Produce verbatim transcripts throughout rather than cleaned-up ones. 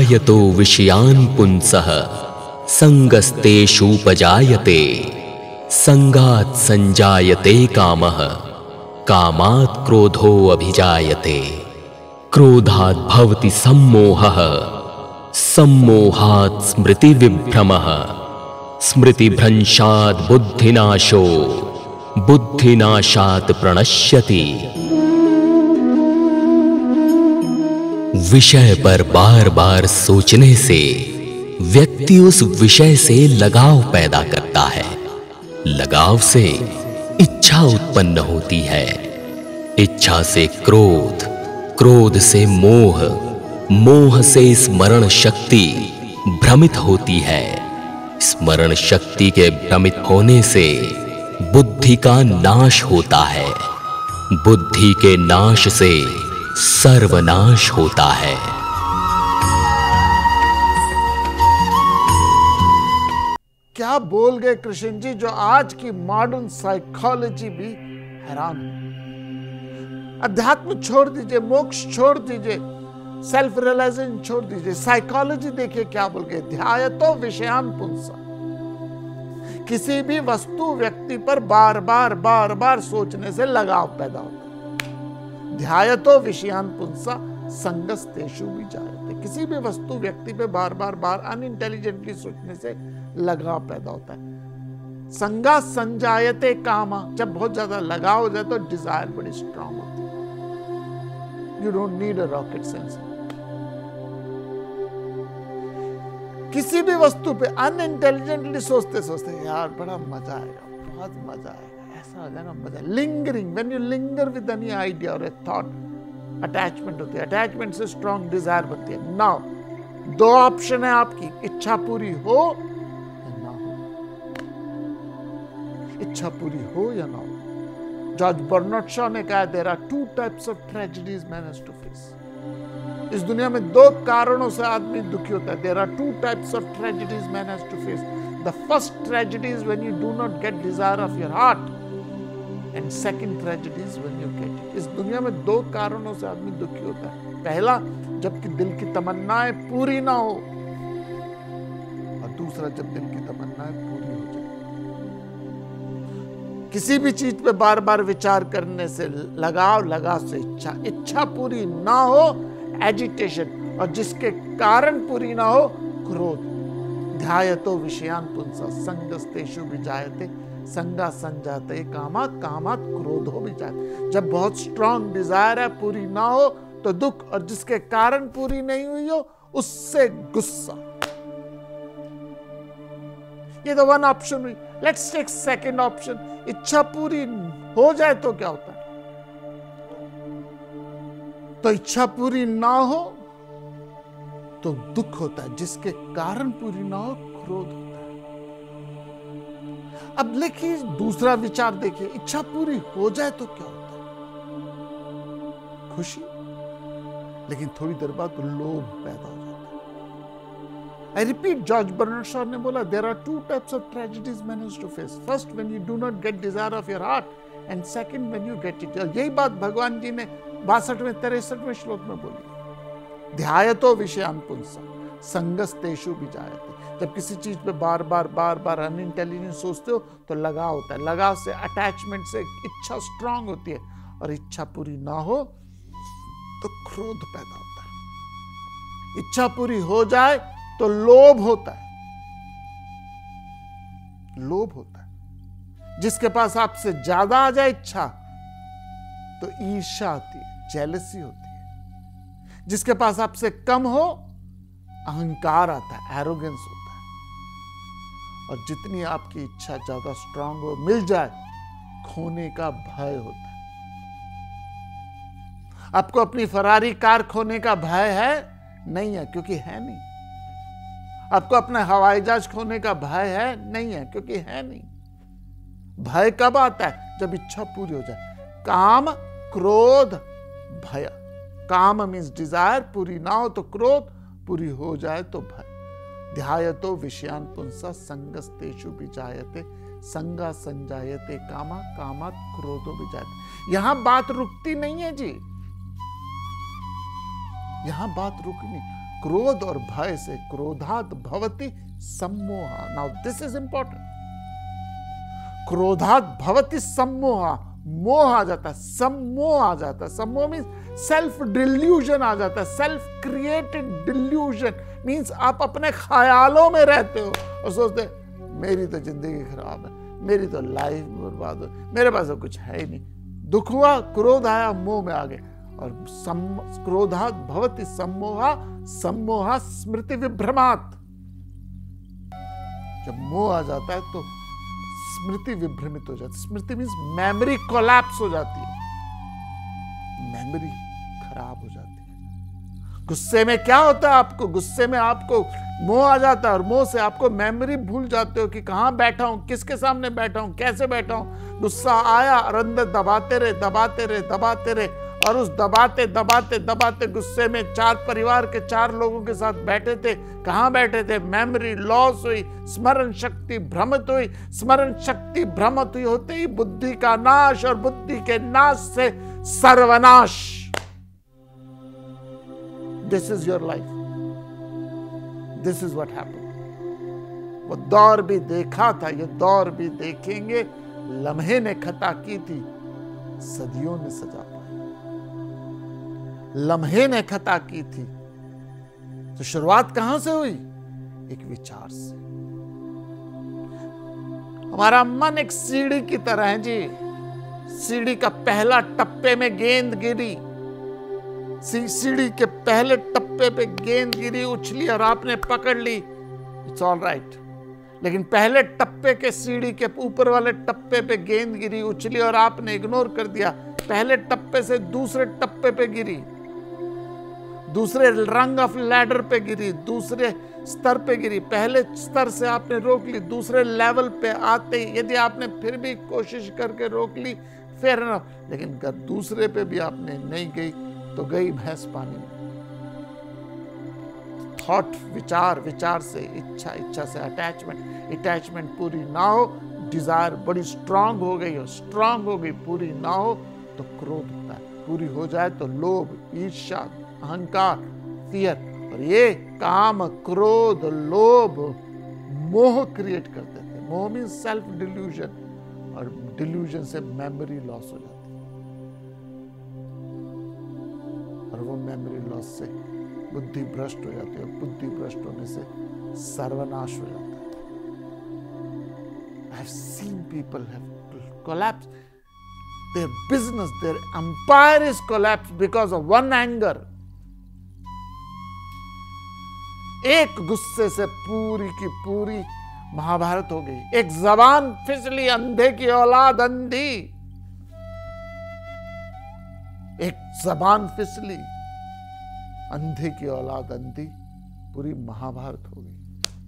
ध्यायतो विषयान् पुंसः संगस्तेषूपजायते संगात् संजायते कामः कामात् क्रोधो अभिजायते क्रोधात् भवति सम्मोहः सम्मोहात् स्मृतिविभ्रमः स्मृतिभ्रंशात् बुद्धिनाशो बुद्धिनाशात् प्रणश्यति। विषय पर बार बार सोचने से व्यक्ति उस विषय से लगाव पैदा करता है। लगाव से इच्छा उत्पन्न होती है, इच्छा से क्रोध, क्रोध से मोह, मोह से स्मरण शक्ति भ्रमित होती है, स्मरण शक्ति के भ्रमित होने से बुद्धि का नाश होता है, बुद्धि के नाश से सर्वनाश होता है। क्या बोल गए कृष्ण जी, जो आज की मॉडर्न साइकोलॉजी भी हैरान है। अध्यात्म छोड़ दीजिए, मोक्ष छोड़ दीजिए, सेल्फ रियलाइजेशन छोड़ दीजिए, साइकोलॉजी देखिए क्या बोल गए। ध्यायतो विषयान् पुंसः, किसी भी वस्तु व्यक्ति पर बार बार बार बार सोचने से लगाव पैदा होता है। ध्यायतो विषयान् पुंसः संगस्तेषु विजायते, किसी भी वस्तु व्यक्ति पे बार बार बार अनइंटेलिजेंटली सोचने से लगाव पैदा होता है। संगा संजायते कामा, जब बहुत ज्यादा लगाव हो जाए तो डिजायर बड़ी स्ट्रांग होती है। You don't need a rocket science. किसी भी वस्तु पे अनइंटेलिजेंटली सोचते सोचते यार बड़ा मजा आएगा, बहुत मजा आएगा, ऐसा हो जाएगा मजा। Lingering, when you linger with any idea और ए थॉट, अटैचमेंट होती है, अटैचमेंट से स्ट्रांग डिजायर बनती है। नाउ दो ऑप्शन है आपकी, इच्छा पूरी हो या ना हो, इच्छा पूरी हो या ना हो। जॉर्ज बर्नार्ड शॉ ने कहा, there are two types of tragedies man has to face. इस दुनिया में दो कारणों से आदमी दुखी होता है। There are two types of tragedies man has to face. The first tragedy is when you do not get desire of your heart, and second tragedy is when you get it. इस दुनिया में दो कारणों से आदमी दुखी होता है। पहला, जबकि दिल की तमन्नाएं पूरी ना हो, और दूसरा, जब दिल की तमन्नाएं पूरी हो जाए। किसी भी चीज पे बार बार विचार करने से लगाव, लगाव से इच्छा, इच्छा पूरी ना हो एजिटेशन, और जिसके कारण पूरी ना हो क्रोध। ध्यायतो विषयान् पुंसः संगस्तेषु विजायते संगा संजाते कामा कामात् क्रोधो विजायते। जब बहुत स्ट्रांग डिजायर है, पूरी ना हो तो दुख, और जिसके कारण पूरी नहीं हुई हो उससे गुस्सा। ये तो वन ऑप्शन हुई। लेट्स टेक सेकंड ऑप्शन, इच्छा पूरी हो जाए तो क्या होता है? तो इच्छा पूरी ना हो तो दुख होता है, जिसके कारण पूरी ना हो क्रोध होता है। अब देखिए दूसरा विचार देखिए, इच्छा पूरी हो जाए तो क्या होता है? खुशी, लेकिन थोड़ी देर बाद तो लोभ पैदा हो जाता है। I repeat, George Bernard Shaw ने बोला, there are two types of tragedies man has to face. First, when you do not get desire of your heart, and second, when you get it. यही बात भगवान जी ने बासठवें तिरसठवें श्लोक में बोली। ध्यायतो विषयान् पुंसः संगस्तेषु विजायते। जब किसी चीज पे बार बार बार बार अनइंटेलिजेंट सोचते हो तो लगाव होता है। लगाव से, अटैचमेंट से इच्छा स्ट्रांग होती है, और इच्छा पूरी ना हो तो क्रोध पैदा होता है। इच्छा पूरी हो जाए तो लोभ होता है, लोभ होता है। जिसके पास आपसे ज्यादा आ जाए इच्छा तो ईर्ष्या होती है, जेलसी होती है। जिसके पास आपसे कम हो अहंकार आता है, एरोगेंस होता है। और जितनी आपकी इच्छा ज्यादा स्ट्रांग हो, मिल जाए, खोने का भय होता है। आपको अपनी फरारी कार खोने का भय है? नहीं है, क्योंकि है नहीं। आपको अपना हवाई जहाज खोने का भय है? नहीं है, क्योंकि है नहीं। भय कब आता है? जब इच्छा पूरी हो जाए। काम, क्रोध, भय। काम मीन्स डिजायर, पूरी ना हो तो क्रोध, पूरी हो जाए तो भय। ध्यायतो विषयान् पुंसः संगस्तेषु विजायते संगा संजायते कामा कामात् क्रोधो विजायते। यहां बात रुकती नहीं है जी, यहां बात रुकनी। क्रोध और भय से क्रोधात भवति सम्मोहा। Now this is important. क्रोधात भवति सम्मोहा, मोह आ जाता है, सम्मोह आ जाता है। सम्मोह मीन्स सेल्फ डिल्यूजन आ जाता है, सेल्फ क्रिएटेड डिल्यूजन मीन्स आप अपने ख्यालों में रहते हो और सोचते मेरी तो जिंदगी खराब है, मेरी तो लाइफ बर्बाद हो, मेरे पास तो कुछ है ही नहीं। दुख हुआ, क्रोध आया, मोह में आ गए। और क्रोधात भवति सम्मोहा, सम्मोहा स्मृति विभ्रमात्। जब मोह आ जाता है तो स्मृति विभ्रमित हो जाती है। स्मृति मीन्स मेमोरी कोलैप्स हो जाती है, मेमोरी खराब हो जाती है। गुस्से में क्या होता है आपको? गुस्से में आपको मोह आ जाता है और मोह से आपको मेमोरी भूल जाते हो कि कहां बैठा हूं, किसके सामने बैठा हूं, कैसे बैठा हूं। गुस्सा आया और अंदर दबाते रहे दबाते रहे दबाते रहे और उस दबाते दबाते दबाते गुस्से में चार परिवार के चार लोगों के साथ बैठे थे। कहां बैठे थे? मेमोरी लॉस हुई, स्मरण शक्ति भ्रमित हुई। स्मरण शक्ति भ्रमित हुई होते ही बुद्धि का नाश, और बुद्धि के नाश से सर्वनाश। This is your life, this is what happened. वो दौर भी देखा था, ये दौर भी देखेंगे। लम्हे ने खता की थी, सदियों ने सजा पाई। लम्हे ने खता की थी, तो शुरुआत कहां से हुई? एक विचार से। हमारा मन एक सीढ़ी की तरह है जी। सीढ़ी का पहला टप्पे में गेंद गिरी, सीढ़ी के पहले टप्पे पे गेंद गिरी, उछली और आपने पकड़ ली, इट्स ऑल राइट। लेकिन पहले टप्पे के सीढ़ी के ऊपर वाले टप्पे पे गेंद गिरी, उछली और आपने इग्नोर कर दिया। पहले टप्पे से दूसरे टप्पे पे गिरी, दूसरे रंग ऑफ लैडर पे गिरी, दूसरे स्तर पे गिरी। पहले स्तर से आपने रोक ली, दूसरे लेवल पे आते ही यदि आपने फिर भी कोशिश करके रोक ली, फिर ना, लेकिन अगर दूसरे पे भी आपने नहीं गई तो गई भैंस पानी में। थॉट, विचार, विचार से इच्छा, इच्छा से अटैचमेंट, अटैचमेंट पूरी ना हो, डिजायर बड़ी स्ट्रांग हो गई हो, स्ट्रांग हो गई, पूरी ना हो तो क्रोध होता है, पूरी हो जाए तो लोभ, ईर्ष्या, अहंकार, फियर। और ये काम, क्रोध, लोभ, मोह क्रिएट करते थे। मोह मीन्स सेल्फ डिल्यूजन, और डिल्यूजन से मेमोरी लॉस हो जाती है, और वो मेमोरी लॉस से बुद्धि भ्रष्ट हो जाती है, बुद्धि भ्रष्ट होने से सर्वनाश हो जाता है। I have seen people have collapsed. Their business, their empire is collapsed because of one anger. एक गुस्से से पूरी की पूरी महाभारत हो गई। एक जबान फिसली, अंधे की औलाद अंधी। एक जबान फिसली, अंधे की औलाद अंधी, पूरी महाभारत हो गई,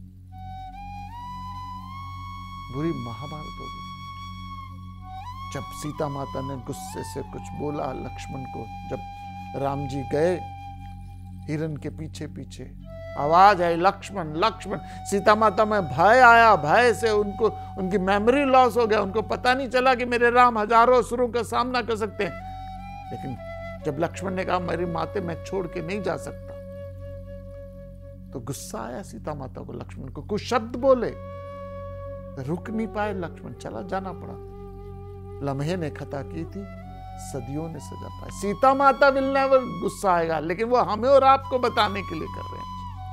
पूरी महाभारत हो गई। जब सीता माता ने गुस्से से कुछ बोला लक्ष्मण को, जब राम जी गए हिरण के पीछे पीछे, आवाज आई लक्ष्मण लक्ष्मण। सीता माता में भय आया, भय से उनको उनकी मेमोरी लॉस हो गया, उनको पता नहीं चला कि मेरे राम हजारों असुरों का सामना कर सकते हैं। लेकिन जब लक्ष्मण ने कहा मेरी माते मैं छोड़ के नहीं जा सकता, तो गुस्सा आया सीता माता को, लक्ष्मण को। कुछ शब्द बोले, रुक नहीं पाए लक्ष्मण, चला जाना पड़ा। लम्हे ने खता की थी, सदियों ने सजा पाई। सीता माता विल नेवर गुस्सा आएगा, लेकिन वो हमें और आपको बताने के लिए कर रहे हैं,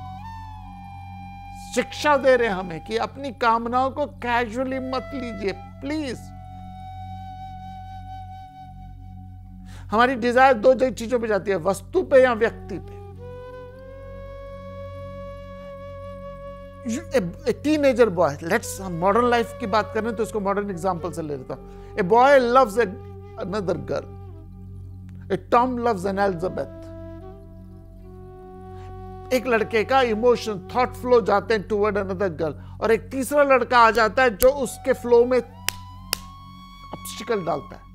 शिक्षा दे रहे हैं हमें कि अपनी कामनाओं को कैजुअली मत लीजिए प्लीज। हमारी डिजायर दो चीजों पे जाती है, वस्तु पे या व्यक्ति पे। टीनेजर बॉय, लेट्स हम मॉडर्न लाइफ की बात करें तो इसको मॉडर्न एग्जांपल से ले लेता हूं। A boy loves another girl, a Tom loves an Elizabeth. एक लड़के का इमोशन, थॉट फ्लो जाते हैं टुवर्ड अनदर गर्ल, और एक तीसरा लड़का आ जाता है जो उसके फ्लो में ऑब्स्टिकल डालता है।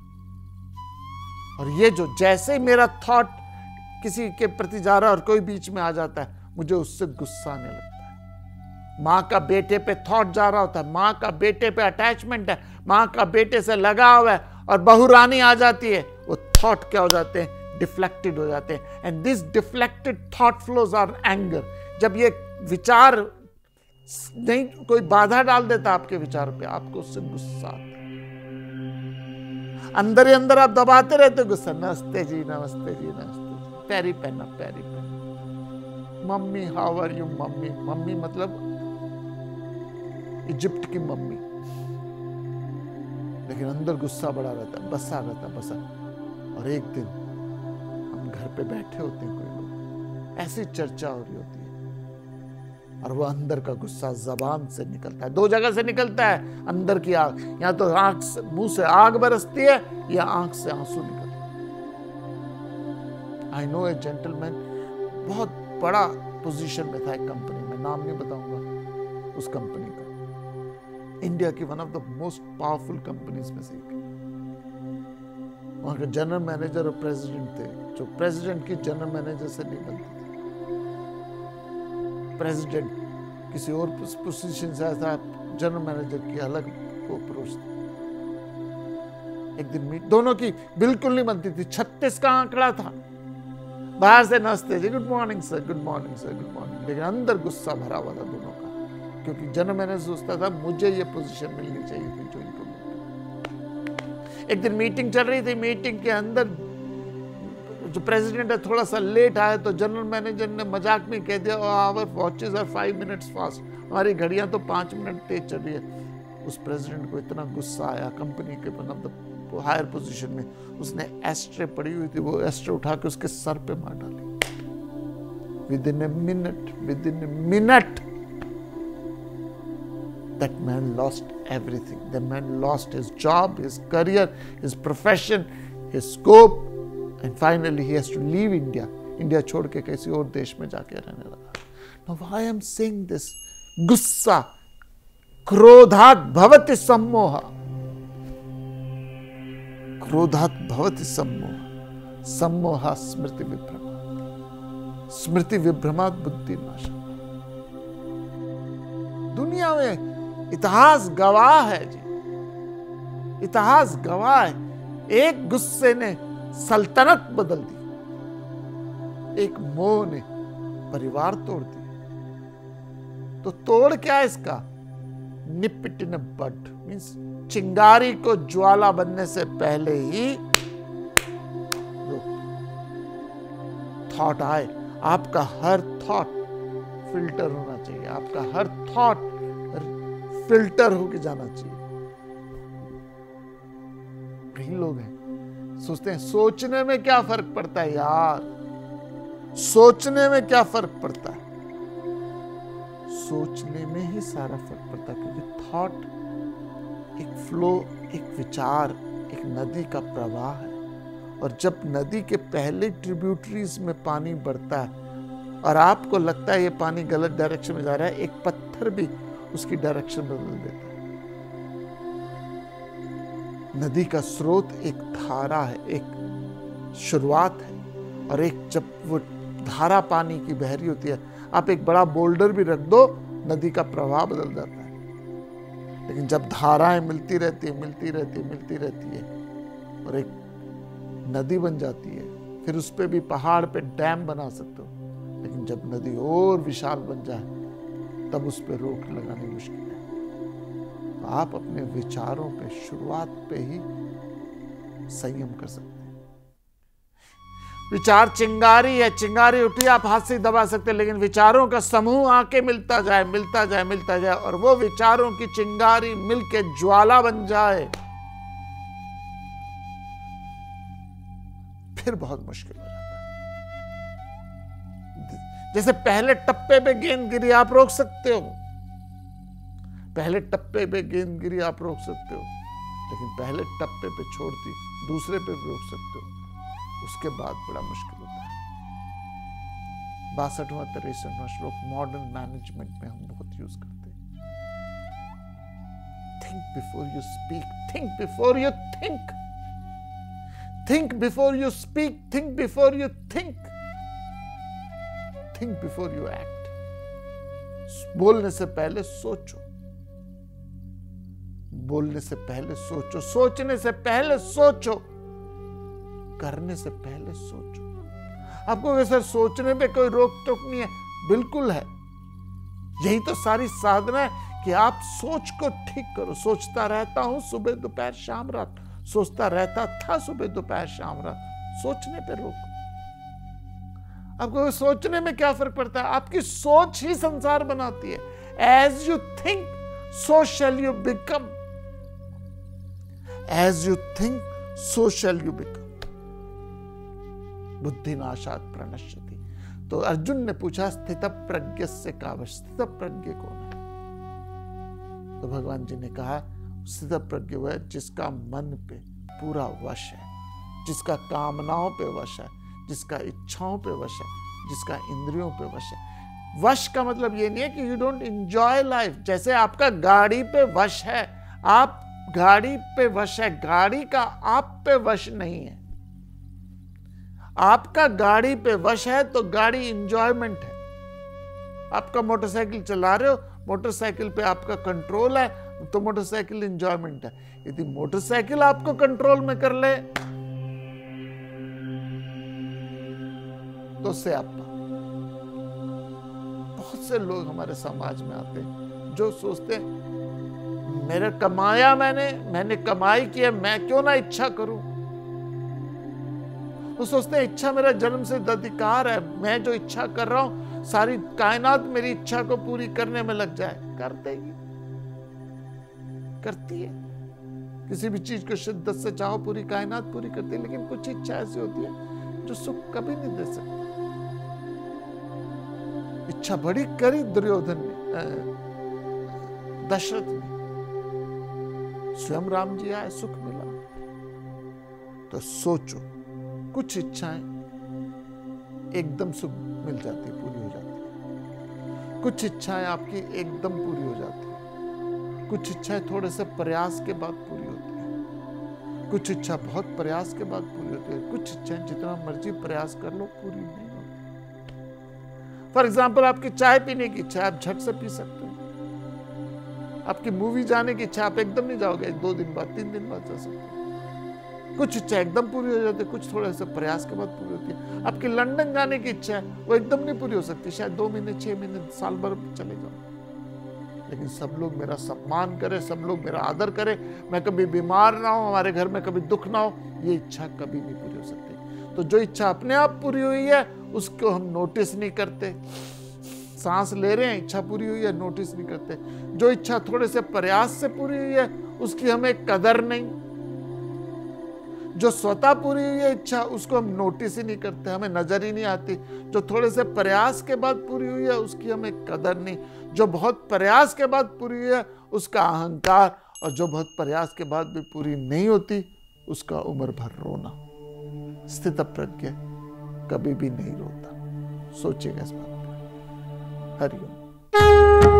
और ये जो जैसे ही मेरा थॉट किसी के प्रति जा रहा है और कोई बीच में आ जाता है, मुझे उससे गुस्सा आने लगता है। माँ का बेटे पे थॉट जा रहा होता है, माँ का बेटे पे अटैचमेंट है, माँ का बेटे से लगाव है, और बहू रानी आ जाती है, वो थॉट क्या हो जाते हैं, डिफ्लेक्टेड हो जाते हैं। And this deflected thought flows are anger. जब ये विचार नहीं, कोई बाधा डाल देता आपके विचार पे, आपको उससे गुस्सा आता है। अंदर ही अंदर आप दबाते रहते गुस्सा, नमस्ते जी नमस्ते जी नमस्ते जी, पैरी पहना पैरी पहना, mummy how are you mummy. Mummy मतलब इजिप्ट की मम्मी, लेकिन अंदर गुस्सा बड़ा रहता है, बसा रहता है बसा। और एक दिन हम घर पे बैठे होते हैं, कोई लोग ऐसी चर्चा हो रही होती है और वो अंदर का गुस्सा जबान से निकलता है। दो जगह से निकलता है अंदर की आग, या तो आंख से, मुंह से आग बरसती है, या आंख से आंसू निकलते हैं। आई नो ए जेंटलमैन, बहुत बड़ा पोजीशन में था एक कंपनी में, नाम नहीं बताऊंगा उस कंपनी का, इंडिया की one of the most powerful companies में से एक। वहां के जनरल मैनेजर और प्रेसिडेंट थे, जो प्रेसिडेंट की जनरल मैनेजर से नहीं बनती थी। प्रेसिडेंट किसी और पोजीशन से आता, जनरल मैनेजर की अलग को अप्रोच थी। एक दिन मीट दोनों की बिल्कुल नहीं बनती थी। छत्तीस का आंकड़ा था, बाहर से नमस्ते जी, good morning sir, good morning sir, good morning, लेकिन अंदर गुस्सा भरा हुआ था दोनों का, क्योंकि जनरल मैनेजर सोचता था मुझे ये पोजीशन मिलनी चाहिए थी जो इनको मिलती। एक दिन मीटिंग चल रही थी, मीटिंग के अंदर जो प्रेसिडेंट है थोड़ा सा लेट आया, तो जनरल मैनेजर ने मजाक में कह दिया, our watches are five minutes fast, हमारी घड़ियां तो पांच मिनट तेज चल रही है। उस प्रेसिडेंट को इतना गुस्सा आया, कंपनी के one of the higher position में, उसने एस्ट्रे पड़ी हुई थी, वो एस्ट्रे उठा के उसके सर पे मार डाली। Within a minute within a minute that man lost everything. The man lost his job, his career, his profession, his scope, and finally he has to leave India. India छोड़ के किसी और देश में जाके रहने लगा। Now why I am saying this? गुस्सा, क्रोधात् भवति सम्मोह, क्रोधात् भवति सम्मोह, सम्मोह स्मृति विभ्रमा, स्मृति विभ्रमात् बुद्धि नाशः। दुनिया में इतिहास गवाह है जी, इतिहास गवाह है। एक गुस्से ने सल्तनत बदल दी, एक मोह ने परिवार तोड़ दिया। तो तोड़ क्या इसका? निप it in a bud, means चिंगारी को ज्वाला बनने से पहले ही थॉट आए। आपका हर थॉट फिल्टर होना चाहिए, आपका हर थॉट फिल्टर होके जाना चाहिए। कई लोग हैं सोचते हैं सोचने में क्या फर्क पड़ता है यार, सोचने में क्या फर्क पड़ता है? सोचने में ही सारा फर्क पड़ता है, क्योंकि थॉट एक फ्लो, एक विचार, एक नदी का प्रवाह है। और जब नदी के पहले ट्रिब्यूटरीज में पानी बढ़ता है और आपको लगता है ये पानी गलत डायरेक्शन में जा रहा है, एक पत्थर भी उसकी डायरेक्शन बदल देता है। नदी का स्रोत एक धारा है, एक शुरुआत है, और एक जब वो धारा पानी की बह रही होती है, आप एक बड़ा बोल्डर भी रख दो, नदी का प्रवाह बदल जाता है। लेकिन जब धाराएं मिलती रहती है मिलती रहती है मिलती रहती है और एक नदी बन जाती है, फिर उस पर भी पहाड़ पे डैम बना सकते हो। लेकिन जब नदी और विशाल बन जाए तब उस पर रोक लगानी मुश्किल है। तो आप अपने विचारों पे शुरुआत पे ही संयम कर सकते हैं। विचार चिंगारी है, चिंगारी उठी आप हाथ से दबा सकते हैं, लेकिन विचारों का समूह आके मिलता जाए मिलता जाए मिलता जाए और वो विचारों की चिंगारी मिलके ज्वाला बन जाए, फिर बहुत मुश्किल हो जाता है। जैसे पहले टप्पे पे गेंद गिरी आप रोक सकते हो, पहले टप्पे पे गेंद गिरी आप रोक सकते हो, लेकिन पहले टप्पे पे छोड़ दी दूसरे पे भी रोक सकते हो, उसके बाद बड़ा मुश्किल होता है। बासठवां तिरसठवां श्लोक मॉडर्न मैनेजमेंट में हम बहुत यूज करते हैं। Think before you speak, think before you think, think before you speak, think before you think, think before you act. बोलने से पहले सोचो, बोलने से पहले सोचो, सोचने से पहले सोचो। करने से पहले सोचो। आपको वैसे सोचने पे कोई रोक टोक नहीं है, बिल्कुल है। यही तो सारी साधना है कि आप सोच को ठीक करो। सोचता रहता हूं सुबह दोपहर शाम रात, सोचता रहता था सुबह दोपहर शाम रात। सोचने पे रोको। आपको सोचने में क्या फर्क पड़ता है? आपकी सोच ही संसार बनाती है। As you think so shall you become, as you think so shall you become. बुद्धि नाशात प्रणश्यति। तो अर्जुन ने पूछा स्थित प्रज्ञस्य का वश, स्थित प्रज्ञ कौन है? तो भगवान जी ने कहा स्थित प्रज्ञ वह है जिसका मन पे पूरा वश है, जिसका कामनाओं पे वश है, जिसका इच्छाओं पे वश है, जिसका इंद्रियों पे वश है। वश का मतलब ये नहीं है कि यू डोंट एंजॉय लाइफ। जैसे आपका गाड़ी पे वश है, आप गाड़ी पे वश है, गाड़ी का आप पे वश नहीं है। आपका गाड़ी पे वश है तो गाड़ी इंजॉयमेंट है। आपका मोटरसाइकिल चला रहे हो, मोटरसाइकिल पे आपका कंट्रोल है तो मोटरसाइकिल इंजॉयमेंट है। यदि मोटरसाइकिल आपको कंट्रोल में कर ले तो से आपका। बहुत से लोग हमारे समाज में आते हैं जो सोचते हैं मेरा कमाया, मैंने मैंने कमाई की है, मैं क्यों ना इच्छा करूं। वो सोचते हैं इच्छा मेरा जन्म से अधिकार है, मैं जो इच्छा कर रहा हूं सारी कायनात मेरी इच्छा को पूरी करने में लग जाए। कर देगी, करती है। किसी भी चीज को शिद्दत से चाहो पूरी कायनात पूरी करती है। लेकिन कुछ इच्छा ऐसी होती है जो सुख कभी नहीं दे सकती। इच्छा बड़ी करी दुर्योधन ने, दशरथ ने, स्वयं राम जी आए, सुख मिला। तो सोचो, कुछ इच्छाएं एकदम सुख मिल जाती, पूरी हो जाती है। कुछ इच्छाएं आपकी एकदम पूरी हो जाती है। कुछ इच्छाएं थोड़े से प्रयास के बाद पूरी होती है। कुछ इच्छा बहुत प्रयास के बाद पूरी होती है। कुछ इच्छाएं जितना मर्जी प्रयास कर लो पूरी नहीं होती। फॉर एग्जाम्पल, आपकी चाय पीने की इच्छा आप झट से पी सकते हो। आपकी मूवी जाने की इच्छा आप एकदम नहीं जाओगे, दो दिन बाद तीन दिन बाद जा सकते हो। कुछ इच्छा एकदम पूरी हो जाती है, कुछ थोड़े से प्रयास के बाद पूरी होती है। आपकी लंदन जाने की इच्छा है वो एकदम नहीं पूरी हो सकती, शायद दो महीने छह महीने साल भर चले जाओ। लेकिन सब लोग मेरा सम्मान करे, सब लोग मेरा आदर करे, मैं कभी बीमार ना हो, हमारे घर में कभी दुख ना हो, ये इच्छा कभी नहीं पूरी हो सकती। तो जो इच्छा अपने आप पूरी हुई है उसको हम नोटिस नहीं करते। सांस ले रहे हैं, इच्छा पूरी हुई है, नोटिस नहीं करते। जो इच्छा थोड़े से प्रयास से पूरी हुई है उसकी हमें कदर नहीं। जो स्वतः पूरी हुई है इच्छा उसको हम नोटिस ही नहीं करते, हमें नजर ही नहीं आती। जो थोड़े से प्रयास के बाद पूरी हुई है उसकी हमें कदर नहीं। जो बहुत प्रयास के बाद पूरी हुई है उसका अहंकार, और जो बहुत प्रयास के बाद भी पूरी नहीं होती उसका उम्र भर रोना। स्थित प्रज्ञ कभी भी नहीं रोता। सोचिएगा इस बात पर। हरिओम।